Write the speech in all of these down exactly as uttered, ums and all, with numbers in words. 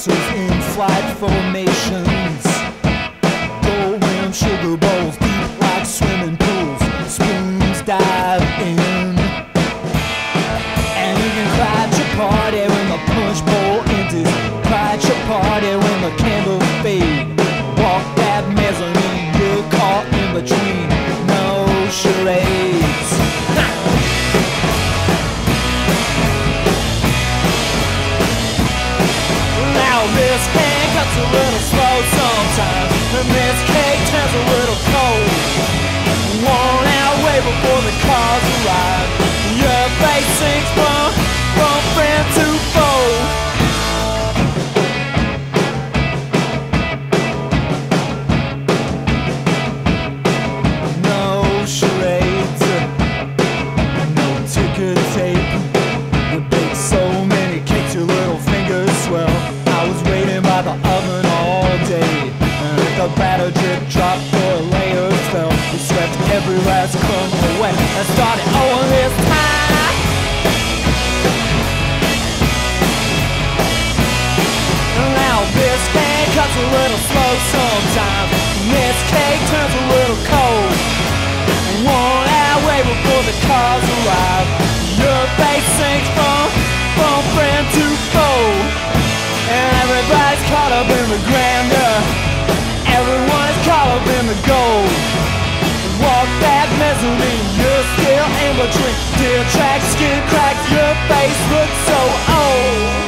dancers in flight formations, gold rim sugar bowls deep like swimming pools, spoons dive in, and you can cry at your party when the punch bowl empties, cry at your party when the candles fade, walk that mezzanine, you're caught in between, no charades. This hand cuts a little slow sometimes, and this cake turns a little cold. Worn out way before the cars arrive. Your face sinks from, from friend to foe. No charades, no ticker tape. You bake so many cakes your little fingers swell. I was waiting by the oven all day, and if the batter drip dropped or layers fell, we swept every last crumb away and started over this time. Now this cake cuts a little slow sometimes, and this cake turns a little cold. Worn out way before the cars arrive. Your face sinks from, from friend to foe. And everybody's caught up in the grandeur, everyone is caught up in the gold. Walk that mezzanine, you're still in between. Deer tracks, skin cracks, your face looks so old.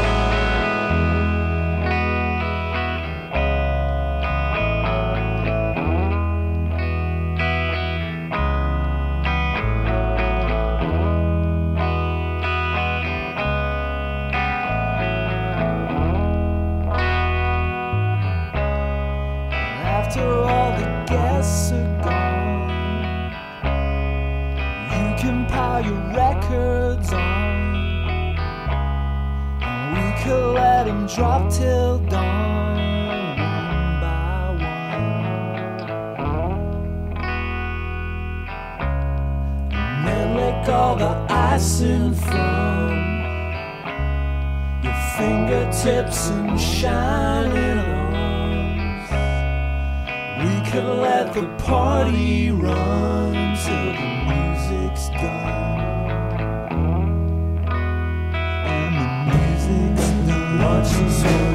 After all the guests are gone, you can pile your records on, and we could let them drop till dawn, one by one, and then lick all the icing from your fingertips and shining arms. We could let the party run till the music's done, and the music's done. Watch us